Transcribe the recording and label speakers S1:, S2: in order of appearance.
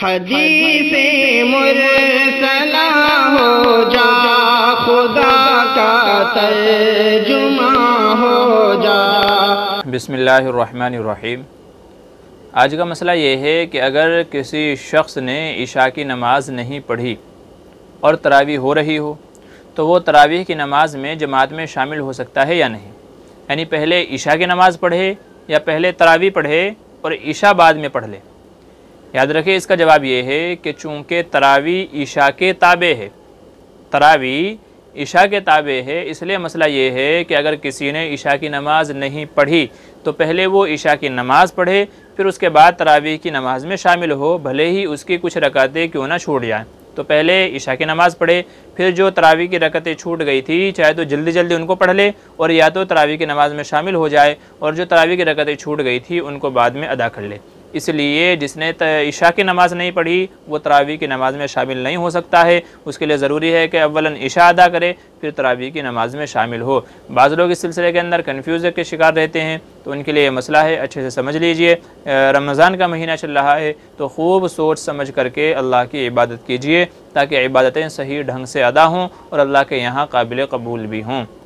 S1: حدیث مرسلہ ہو جا، خدا کا ترجمہ ہو جا۔
S2: بسم اللہ الرحمن الرحیم۔ آج کا مسئلہ یہ ہے کہ اگر کسی شخص نے عشاء کی نماز نہیں پڑھی اور تراویح ہو رہی ہو تو وہ تراویح کی نماز میں جماعت میں شامل ہو سکتا ہے یا نہیں؟ یعنی پہلے عشاء کی نماز پڑھے یا پہلے تراویح پڑھے اور عشاء بعد میں پڑھ لے؟ یاد رکھیں اس کا جواب یہ ہے کہ چونکہ تراویح عشاء کے تابع ہے، تراویح عشاء کے تابع ہے، اس لیے مسئلہ یہ ہے کہ اگر کسی نے عشاء کی نماز نہیں پڑھی تو پہلے وہ عشاء کی نماز پڑھے، پھر اس کے بعد تراویح کی نماز میں شامل ہو، بھلے ہی اس کی کچھ رکعتیں کیوں نہ چھوٹ جائیں۔ تو پہلے عشاء کی نماز پڑھے، پھر جو تراویح کی رکعتیں چھوٹ گئی تھی چاہے تو جلدی جلدی ان کو پڑھ لے، اور یا تو تراویح کی نماز میں شامل ہو جائے، اور جو تراویح کی رکعتیں چھوٹ گئی تھی ان کو بعد میں ادا کر لے۔ اس لیے جس نے عشاء کی نماز نہیں پڑھی وہ تراویح کی نماز میں شامل نہیں ہو سکتا ہے، اس کے لیے ضروری ہے کہ اولاً عشاء ادا کرے پھر تراویح کی نماز میں شامل ہو۔ بعض لوگ اس سلسلے کے اندر کنفیوز کے شکار رہتے ہیں، تو ان کے لیے یہ مسئلہ ہے، اچھے سے سمجھ لیجئے۔ رمضان کا مہینہ چل رہا ہے تو خوب سوچ سمجھ کر کے اللہ کی عبادت کیجئے تاکہ عبادتیں صحیح ڈھنگ سے ادا ہوں اور اللہ کے یہاں قابل قبول بھی ہوں۔